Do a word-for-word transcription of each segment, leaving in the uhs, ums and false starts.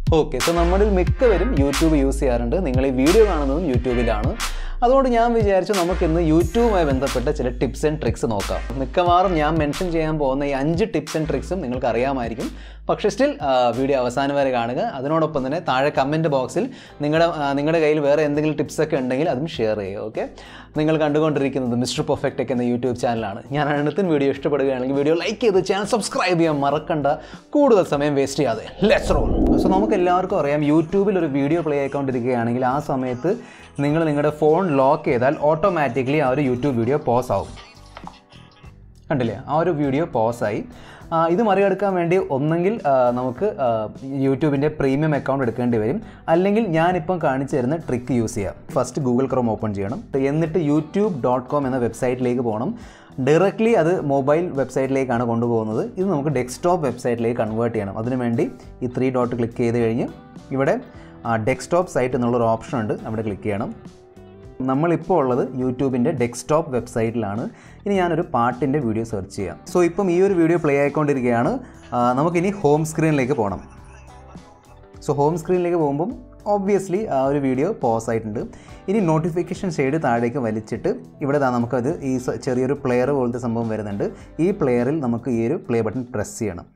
Okay, so നമ്മളിൽ മിക്കവരും YouTube use ചെയ്യാറുണ്ട്. നിങ്ങൾ ഈ വീഡിയോ കാണുന്നതും യൂട്യൂബിലാണ്. അതുകൊണ്ട് ഞാൻ വിചാരിച്ചു നമുക്ക് ഇന്ന് യൂട്യൂബുമായി ബന്ധപ്പെട്ട ചില ടിപ്സ് ആൻഡ് ട്രിക്സ് നോക്കാം. മിക്കവാറും ഞാൻ മെൻഷൻ ചെയ്യാൻ പോകുന്ന ഈ അഞ്ച് ടിപ്സ് ആൻഡ് ട്രിക്സും നിങ്ങൾക്ക് അറിയാമായിരിക്കും. പക്ഷേ സ്റ്റിൽ വീഡിയോ അവസാനം വരെ കാണുക. അതിനോടൊപ്പം തന്നെ താഴെ കമൻറ്റ് ബോക്സിൽ നിങ്ങളുടെ നിങ്ങളുടെ കയ്യിൽ വേറെ എന്തെങ്കിലും ടിപ്സൊക്കെ ഉണ്ടെങ്കിൽ അതും ഷെയർ ചെയ്യുക. ഓക്കെ, നിങ്ങൾ കണ്ടുകൊണ്ടിരിക്കുന്നത് മിസ്റ്റർ പെർഫെക്റ്റ് ടെക് എന്ന യൂട്യൂബ് ചാനലാണ്. ഞാൻ അടുത്ത വീഡിയോ ഇഷ്ടപ്പെടുകയാണെങ്കിൽ വീഡിയോ ലൈക്ക് ചെയ്ത് ചാനൽ സബ്സ്ക്രൈബ് ചെയ്യാൻ മറക്കണ്ട. കൂടുതൽ സമയം വേസ്റ്റ് ചെയ്യാതെ ലെറ്റ്സ് റോൾ. സോ നമുക്ക് എല്ലാവർക്കും അറിയാം, യൂട്യൂബിൽ ഒരു വീഡിയോ പ്ലേ ആയിക്കൊണ്ടിരിക്കുകയാണെങ്കിൽ ആ സമയത്ത് നിങ്ങൾ നിങ്ങളുടെ ഫോൺ ലോക്ക് ചെയ്താൽ ഓട്ടോമാറ്റിക്കലി ആ ഒരു യൂട്യൂബ് വീഡിയോ പോസ് ആവും. കണ്ടില്ലേ, ആ ഒരു വീഡിയോ പോസായി. ഇത് മറികടക്കാൻ വേണ്ടി ഒന്നെങ്കിൽ നമുക്ക് യൂട്യൂബിൻ്റെ പ്രീമിയം അക്കൗണ്ട് എടുക്കേണ്ടി വരും, അല്ലെങ്കിൽ ഞാനിപ്പം കാണിച്ചു തരുന്ന ട്രിക്ക് യൂസ് ചെയ്യാം. ഫസ്റ്റ് ഗൂഗിൾ ക്രോം ഓപ്പൺ ചെയ്യണം, എന്നിട്ട് യൂട്യൂബ് ഡോട്ട് കോം എന്ന വെബ്സൈറ്റിലേക്ക് പോകണം. ഡയറക്റ്റ്ലി അത് മൊബൈൽ വെബ്സൈറ്റിലേക്കാണ് കൊണ്ടുപോകുന്നത്. ഇത് നമുക്ക് ഡെസ്ക്ടോപ്പ് വെബ്സൈറ്റിലേക്ക് കൺവേർട്ട് ചെയ്യണം. അതിനുവേണ്ടി ഈ ത്രീ ഡോട്ട് ക്ലിക്ക് ചെയ്ത് കഴിഞ്ഞ് ഇവിടെ ഡെസ്ക്ടോപ്പ് സൈറ്റ് എന്നുള്ളൊരു ഓപ്ഷൻ ഉണ്ട്, അവിടെ ക്ലിക്ക് ചെയ്യണം. നമ്മളിപ്പോൾ ഉള്ളത് യൂട്യൂബിൻ്റെ ഡെസ്ക്ടോപ്പ് വെബ്സൈറ്റിലാണ്. ഇനി ഞാനൊരു പാട്ടിൻ്റെ വീഡിയോ സെർച്ച് ചെയ്യാം. സോ ഇപ്പം ഈ ഒരു വീഡിയോ പ്ലേ ആയിക്കൊണ്ടിരിക്കുകയാണ്. നമുക്കിനി ഹോം സ്ക്രീനിലേക്ക് പോകണം. സോ ഹോം സ്ക്രീനിലേക്ക് പോകുമ്പം ഓബ്വിയസ്ലി ആ ഒരു വീഡിയോ പോസ് ആയിട്ടുണ്ട്. ഇനി നോട്ടിഫിക്കേഷൻ ഷെയ്ഡ് താഴേക്ക് വലിച്ചിട്ട് ഇവിടെ നമുക്കത് ഈ ചെറിയൊരു പ്ലെയർ പോലത്തെ സംഭവം വരുന്നുണ്ട്. ഈ പ്ലെയറിൽ നമുക്ക് ഈ ഒരു പ്ലേ ബട്ടൺ പ്രസ് ചെയ്യണം.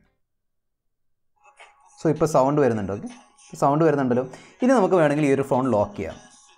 സോ ഇപ്പോൾ സൗണ്ട് വരുന്നുണ്ടോ? ഓക്കെ, സൗണ്ട് വരുന്നുണ്ടല്ലോ. ഇനി നമുക്ക് വേണമെങ്കിൽ ഈ ഒരു ഫോൺ ലോക്ക് ചെയ്യാം.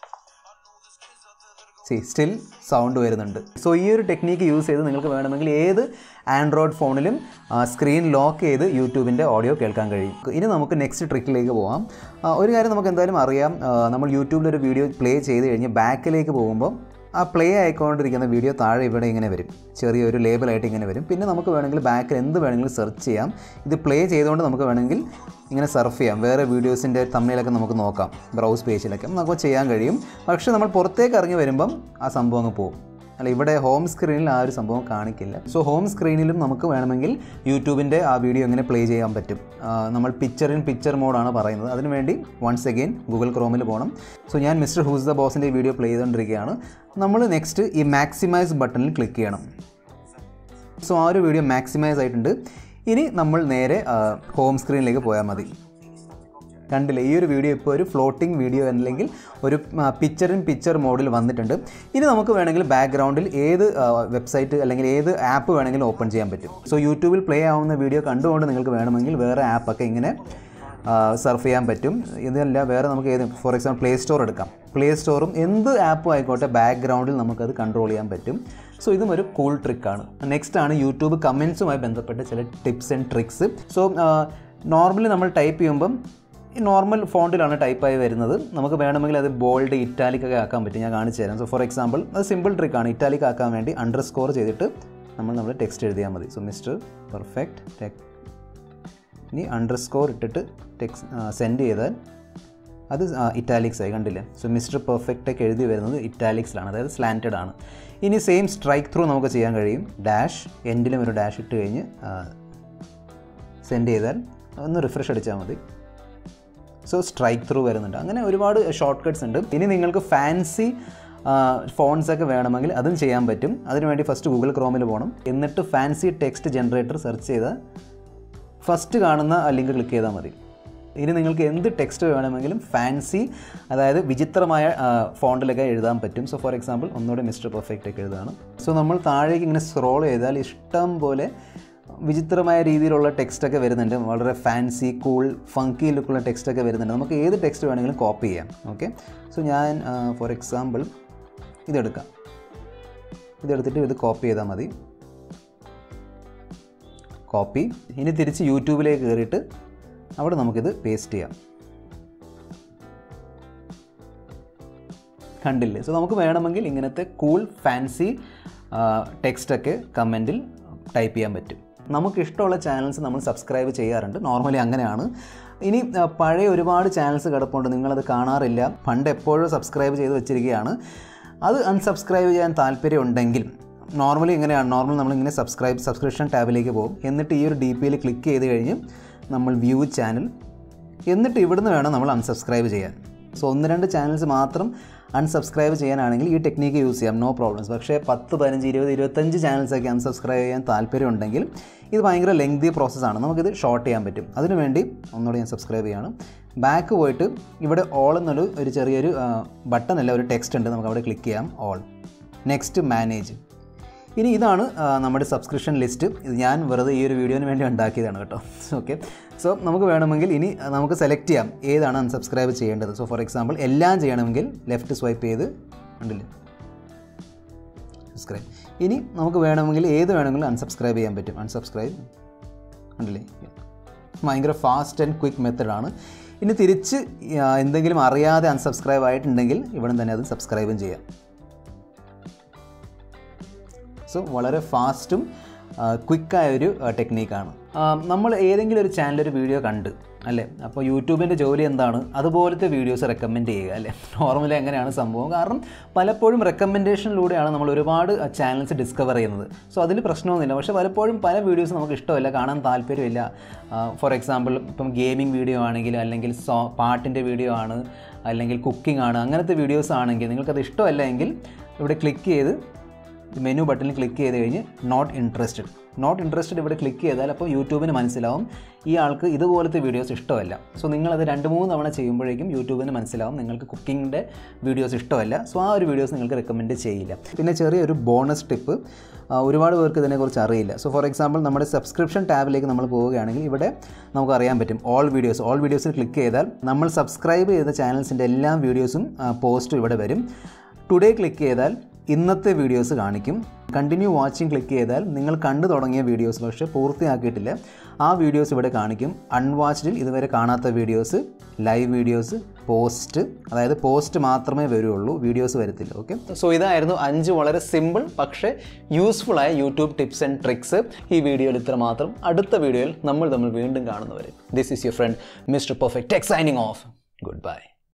സി സ്റ്റിൽ സൗണ്ട് വരുന്നുണ്ട്. സോ ഈ ഒരു ടെക്നീക്ക് യൂസ് ചെയ്ത് നിങ്ങൾക്ക് വേണമെങ്കിൽ ഏത് ആൻഡ്രോയിഡ് ഫോണിലും സ്ക്രീൻ ലോക്ക് ചെയ്ത് യൂട്യൂബിൻ്റെ ഓഡിയോ കേൾക്കാൻ കഴിയും. ഇനി നമുക്ക് നെക്സ്റ്റ് ട്രിക്കിലേക്ക് പോകാം. ഒരു കാര്യം നമുക്ക് എന്തായാലും അറിയാം, നമ്മൾ യൂട്യൂബിലൊരു വീഡിയോ പ്ലേ ചെയ്ത് കഴിഞ്ഞ് ബാക്കിലേക്ക് പോകുമ്പോൾ ആ പ്ലേ ആയിക്കൊണ്ടിരിക്കുന്ന വീഡിയോ താഴെ ഇവിടെ ഇങ്ങനെ വരും, ചെറിയൊരു ലേബലായിട്ട് ഇങ്ങനെ വരും. പിന്നെ നമുക്ക് വേണമെങ്കിൽ ബാക്കിൽ എന്ത് വേണമെങ്കിലും സെർച്ച് ചെയ്യാം. ഇത് പ്ലേ ചെയ്തുകൊണ്ട് നമുക്ക് വേണമെങ്കിൽ ഇങ്ങനെ സർഫ് ചെയ്യാം. വേറെ വീഡിയോസിൻ്റെ തമ്മിലൊക്കെ നമുക്ക് നോക്കാം, ബ്രൗസ് പേജിലൊക്കെ നമുക്ക് ചെയ്യാൻ കഴിയും. പക്ഷേ നമ്മൾ പുറത്തേക്ക് ഇറങ്ങി വരുമ്പം ആ സംഭവം അങ്ങ് പോകും. അല്ല, ഇവിടെ ഹോം സ്ക്രീനിൽ ആ ഒരു സംഭവം കാണിക്കില്ല. സോ ഹോം സ്ക്രീനിലും നമുക്ക് വേണമെങ്കിൽ യൂട്യൂബിൻ്റെ ആ വീഡിയോ ഇങ്ങനെ പ്ലേ ചെയ്യാൻ പറ്റും. നമ്മൾ പിക്ചർ ഇൻ പിക്ചർ മോഡാണ് പറയുന്നത്. അതിനുവേണ്ടി വൺസ് അഗെയിൻ ഗൂഗിൾ ക്രോമിൽ പോകണം. സോ ഞാൻ മിസ്റ്റർ ഹൂസ് ദ ബോസിൻ്റെ വീഡിയോ പ്ലേ ചെയ്തുകൊണ്ടിരിക്കുകയാണ്. നമ്മൾ നെക്സ്റ്റ് ഈ മാക്സിമൈസ് ബട്ടണിൽ ക്ലിക്ക് ചെയ്യണം. സോ ആ ഒരു വീഡിയോ മാക്സിമൈസ് ആയിട്ടുണ്ട്. ഇനി നമ്മൾ നേരെ ഹോം സ്ക്രീനിലേക്ക് പോയാൽ മതി. കണ്ടില്ലേ, ഈ ഒരു വീഡിയോ ഇപ്പോൾ ഒരു ഫ്ലോട്ടിംഗ് വീഡിയോ അല്ലെങ്കിൽ ഒരു പിക്ചർ ഇൻ പിക്ചർ മോഡിൽ വന്നിട്ടുണ്ട്. ഇനി നമുക്ക് വേണമെങ്കിൽ ബാക്ക്ഗ്രൗണ്ടിൽ ഏത് വെബ്സൈറ്റ് അല്ലെങ്കിൽ ഏത് ആപ്പ് വേണമെങ്കിലും ഓപ്പൺ ചെയ്യാൻ പറ്റും. സോ യൂട്യൂബിൽ പ്ലേ ആവുന്ന വീഡിയോ കണ്ടുകൊണ്ട് നിങ്ങൾക്ക് വേണമെങ്കിൽ വേറെ ആപ്പൊക്കെ ഇങ്ങനെ സർഫ് ചെയ്യാൻ പറ്റും. ഇതല്ല, വേറെ നമുക്ക് ഏത്, ഫോർ എക്സാമ്പിൾ പ്ലേ സ്റ്റോർ എടുക്കാം. പ്ലേ സ്റ്റോറും എന്ത് ആപ്പും ആയിക്കോട്ടെ ബാക്ക്ഗ്രൗണ്ടിൽ നമുക്കത് കൺട്രോൾ ചെയ്യാൻ പറ്റും. സോ ഇതും ഒരു കൂൾ ട്രിക്കാണ്. നെക്സ്റ്റ് ആണ് യൂട്യൂബ് കമൻസുമായി ബന്ധപ്പെട്ട ചില tips and tricks. So normally നമ്മൾ ടൈപ്പ് ചെയ്യുമ്പം ഈ നോർമൽ ഫോണ്ടിലാണ് ടൈപ്പായി വരുന്നത്. നമുക്ക് വേണമെങ്കിൽ അത് ബോൾഡ് ഇറ്റാലിക് ഒക്കെ ആക്കാൻ പറ്റും. ഞാൻ കാണിച്ചു തരാം. സോ ഫോർ എക്സാമ്പിൾ അത് സിമ്പിൾ ട്രിക്കാണ്. ഇറ്റാലിക് ആക്കാൻ വേണ്ടി അണ്ടർ സ്കോർ ചെയ്തിട്ട് നമ്മൾ നമ്മുടെ ടെക്സ്റ്റ് എഴുതിയാൽ മതി. സോ മിസ്റ്റർ പെർഫെക്റ്റ് ടെക്, ഇനി അണ്ടർ സ്കോർ ഇട്ടിട്ട് ടെക്സ്റ്റ് സെൻഡ് ചെയ്താൽ അത് ഇറ്റാലിക്സ് ആയി. കണ്ടില്ലേ? സോ മിസ്റ്റർ പെർഫെക്റ്റ് ടെക് എഴുതി വരുന്നത് ഇറ്റാലിക്സിലാണ്, അതായത് സ്ലാൻറ്റഡ് ആണ്. ഇനി സെയിം സ്ട്രൈക്ക് ത്രൂ നമുക്ക് ചെയ്യാൻ കഴിയും. ഡാഷ് എൻഡിലും ഒരു ഡാഷ് ഇട്ട് കഴിഞ്ഞ് സെൻഡ് ചെയ്താൽ ഒന്ന് റിഫ്രഷ് അടിച്ചാൽ മതി. സോ സ്ട്രൈക്ക് ത്രൂ വരുന്നുണ്ട്. അങ്ങനെ ഒരുപാട് ഷോർട്ട് കട്ട്സ് ഉണ്ട്. ഇനി നിങ്ങൾക്ക് ഫാൻസി ഫോൺസൊക്കെ വേണമെങ്കിൽ അതും ചെയ്യാൻ പറ്റും. അതിനുവേണ്ടി ഫസ്റ്റ് ഗൂഗിൾ ക്രോമിൽ പോകണം. എന്നിട്ട് ഫാൻസി ടെക്സ്റ്റ് ജനറേറ്റർ സെർച്ച് ചെയ്താൽ ഫസ്റ്റ് കാണുന്ന ലിങ്ക് ക്ലിക്ക് ചെയ്താൽ മതി. ഇനി നിങ്ങൾക്ക് എന്ത് ടെക്സ്റ്റ് വേണമെങ്കിലും ഫാൻസി, അതായത് വിചിത്രമായ ഫോണ്ടിലൊക്കെ എഴുതാൻ പറ്റും. സോ ഫോർ എക്സാമ്പിൾ ഒന്നുകൂടെ മിസ്റ്റർ പെർഫെക്റ്റ് ഒക്കെ എഴുതാണ്. സോ നമ്മൾ താഴേക്ക് ഇങ്ങനെ സ്ക്രോൾ ചെയ്താൽ ഇഷ്ടം പോലെ വിചിത്രമായ രീതിയിലുള്ള ടെക്സ്റ്റൊക്കെ വരുന്നുണ്ട്. വളരെ ഫാൻസി, കൂൾ, ഫങ്കി ലുക്കുള്ള ടെക്സ്റ്റൊക്കെ വരുന്നുണ്ട്. നമുക്ക് ഏത് ടെക്സ്റ്റ് വേണമെങ്കിലും കോപ്പി ചെയ്യാം. ഓക്കെ, സോ ഞാൻ ഫോർ എക്സാമ്പിൾ ഇതെടുക്കാം. ഇതെടുത്തിട്ട് ഇത് കോപ്പി ചെയ്താൽ മതി. കോപ്പി. ഇനി തിരിച്ച് യൂട്യൂബിലേക്ക് കയറിയിട്ട് അവിടെ നമുക്കിത് പേസ്റ്റ് ചെയ്യാം. കണ്ടില്ലേ? സോ നമുക്ക് വേണമെങ്കിൽ ഇങ്ങനത്തെ കൂൾ ഫാൻസി ടെക്സ്റ്റൊക്കെ കമൻറ്റിൽ ടൈപ്പ് ചെയ്യാൻ പറ്റും. നമുക്കിഷ്ടമുള്ള ചാനൽസ് നമ്മൾ സബ്സ്ക്രൈബ് ചെയ്യാറുണ്ട്. നോർമലി അങ്ങനെയാണ്. ഇനി പഴയ ഒരുപാട് ചാനൽസ് കിടപ്പുണ്ട്, നിങ്ങളത് കാണാറില്ല. പണ്ട് എപ്പോഴും സബ്സ്ക്രൈബ് ചെയ്ത് വെച്ചിരിക്കുകയാണ്. അത് അൺസബ്സ്ക്രൈബ് ചെയ്യാൻ താല്പര്യമുണ്ടെങ്കിൽ നോർമലി ഇങ്ങനെയാണ്. നോർമൽ നമ്മളിങ്ങനെ സബ്സ്ക്രൈബ് സബ്സ്ക്രിപ്ഷൻ ടാബിലേക്ക് പോകും. എന്നിട്ട് ഈ ഒരു ഡി പിയിൽ ക്ലിക്ക് ചെയ്ത് കഴിഞ്ഞ് നമ്മൾ വ്യൂ ചാനൽ, എന്നിട്ട് ഇവിടുന്ന് വേണം നമ്മൾ അൺസബ്സ്ക്രൈബ് ചെയ്യാൻ. സോ ഒന്ന് രണ്ട് ചാനൽസ് മാത്രം unsubscribe ചെയ്യാനാണെങ്കിൽ ഈ ടെക്നിക്ക് യൂസ് ചെയ്യാം, നോ പ്രോബ്ലംസ്. പക്ഷേ പത്ത് പതിനഞ്ച് ഇരുപത് ഇരുപത്തഞ്ച് ചാനൽസൊക്കെ അൺസബ്സ്ക്രൈബ് ചെയ്യാൻ താല്പര്യം ഉണ്ടെങ്കിൽ ഇത് ഭയങ്കര ലെങ്തി പ്രോസസ്സാണ്. നമുക്കിത് ഷോർട്ട് ചെയ്യാൻ പറ്റും. അതിനുവേണ്ടി ഒന്നുകൂടി ഞാൻ സബ്സ്ക്രൈബ് ചെയ്യാണ്. ബാക്ക് പോയിട്ട് ഇവിടെ ഓൾ എന്നൊരു ഒരു ചെറിയൊരു ബട്ടൺ അല്ല ഒരു ടെക്സ്റ്റ് ഉണ്ട്, നമുക്ക് അവിടെ ക്ലിക്ക് ചെയ്യാം ഓൾ. Next manage. ഇനി ഇതാണ് നമ്മുടെ സബ്സ്ക്രിപ്ഷൻ ലിസ്റ്റ്. ഇത് ഞാൻ വെറുതെ ഈ ഒരു വീഡിയോന് വേണ്ടി ഉണ്ടാക്കിയതാണ് കേട്ടോ. ഓക്കെ, സോ നമുക്ക് വേണമെങ്കിൽ ഇനി നമുക്ക് സെലക്ട് ചെയ്യാം ഏതാണ് അൺസബ്സ്ക്രൈബ് ചെയ്യേണ്ടത്. സോ ഫോർ എക്സാമ്പിൾ എല്ലാം ചെയ്യണമെങ്കിൽ ലെഫ്റ്റ് സ്വൈപ്പ് ചെയ്ത് ഉണ്ടല്ലേ സബ്സ്ക്രൈബ്. ഇനി നമുക്ക് വേണമെങ്കിൽ ഏത് വേണമെങ്കിലും അൺസബ്സ്ക്രൈബ് ചെയ്യാൻ പറ്റും. അൺസബ്സ്ക്രൈബ് ഉണ്ടല്ലേ, ഭയങ്കര ഫാസ്റ്റ് ആൻഡ് ക്വിക്ക് മെത്തഡാണ്. ഇനി തിരിച്ച് എന്തെങ്കിലും അറിയാതെ അൺസബ്സ്ക്രൈബ് ആയിട്ടുണ്ടെങ്കിൽ ഇവിടെ തന്നെ അത് സബ്സ്ക്രൈബും ചെയ്യാം. സോ വളരെ ഫാസ്റ്റും ക്വിക്കായൊരു ടെക്നീക്കാണ്. നമ്മൾ ഏതെങ്കിലും ഒരു ചാനലൊരു വീഡിയോ കണ്ട് അല്ലേ, അപ്പോൾ യൂട്യൂബിൻ്റെ ജോലി എന്താണ്, അതുപോലത്തെ വീഡിയോസ് റെക്കമെൻഡ് ചെയ്യുക അല്ലേ. നോർമലി അങ്ങനെയാണ് സംഭവം. കാരണം പലപ്പോഴും റെക്കമെൻഡേഷനിലൂടെയാണ് നമ്മൾ ഒരുപാട് ചാനൽസ് ഡിസ്കവർ ചെയ്യുന്നത്. സോ അതിൽ പ്രശ്നമൊന്നുമില്ല. പക്ഷേ പലപ്പോഴും പല വീഡിയോസ് നമുക്ക് ഇഷ്ടമല്ല, കാണാൻ താല്പര്യമില്ല. ഫോർ എക്സാമ്പിൾ ഇപ്പം ഗെയിമിംഗ് വീഡിയോ ആണെങ്കിൽ, അല്ലെങ്കിൽ സോ പാട്ടിൻ്റെ വീഡിയോ ആണ്, അല്ലെങ്കിൽ കുക്കിംഗ് ആണ്, അങ്ങനത്തെ വീഡിയോസ് ആണെങ്കിൽ നിങ്ങൾക്കത് ഇഷ്ടമല്ല എങ്കിൽ ഇവിടെ ക്ലിക്ക് ചെയ്ത് മെനു ബട്ടണിൽ ക്ലിക്ക് ചെയ്ത് കഴിഞ്ഞ് നോട്ട് ഇൻട്രസ്റ്റഡ് നോട്ട് ഇൻട്രസ്റ്റഡ് ഇവിടെ ക്ലിക്ക് ചെയ്താൽ അപ്പോൾ യൂട്യൂബിന് മനസ്സിലാവും ഈ ആൾക്ക് ഇതുപോലത്തെ വീഡിയോസ് ഇഷ്ടമല്ല. സോ നിങ്ങളത് രണ്ട് മൂന്ന് തവണ ചെയ്യുമ്പോഴേക്കും യൂട്യൂബിന് മനസ്സിലാവും നിങ്ങൾക്ക് കുക്കിങ്ങിൻ്റെ വീഡിയോസ് ഇഷ്ടമല്ല. സോ ആ ഒരു വീഡിയോസ് നിങ്ങൾക്ക് റെക്കമെൻഡ് ചെയ്യില്ല. പിന്നെ ചെറിയൊരു ബോണസ് ടിപ്പ്, ഒരുപാട് പേർക്ക് ഇതിനെക്കുറിച്ച് അറിയില്ല. സോ ഫോർ എക്സാമ്പിൾ നമ്മുടെ സബ്സ്ക്രിപ്ഷൻ ടാബിലേക്ക് നമ്മൾ പോവുകയാണെങ്കിൽ ഇവിടെ നമുക്ക് അറിയാൻ പറ്റും ഓൾ വീഡിയോസ്. ഓൾ വീഡിയോസിൽ ക്ലിക്ക് ചെയ്താൽ നമ്മൾ സബ്സ്ക്രൈബ് ചെയ്ത ചാനൽസിൻ്റെ എല്ലാ വീഡിയോസും പോസ്റ്റും ഇവിടെ വരും. ടുഡേ ക്ലിക്ക് ചെയ്താൽ ഇന്നത്തെ വീഡിയോസ് കാണിക്കും. കണ്ടിന്യൂ വാച്ചിങ് ക്ലിക്ക് ചെയ്താൽ നിങ്ങൾ കണ്ടു തുടങ്ങിയ വീഡിയോസ് പക്ഷേ പൂർത്തിയാക്കിയിട്ടില്ല, ആ വീഡിയോസ് ഇവിടെ കാണിക്കും. അൺവാച്ച്ഡിൽ ഇതുവരെ കാണാത്ത വീഡിയോസ്, ലൈവ് വീഡിയോസ്, പോസ്റ്റ്, അതായത് പോസ്റ്റ് മാത്രമേ വരുള്ളൂ, വീഡിയോസ് വരത്തില്ല. ഓക്കെ, സോ ഇതായിരുന്നു അഞ്ച് വളരെ സിമ്പിൾ പക്ഷേ യൂസ്ഫുൾ ആയ യൂട്യൂബ് ടിപ്സ് ആൻഡ് ട്രിക്സ്. ഈ വീഡിയോയിൽ ഇത്ര മാത്രം. അടുത്ത വീഡിയോയിൽ നമ്മൾ തമ്മിൽ വീണ്ടും കാണുന്നവരെ this is your friend mister perfect tech signing off. Good bye.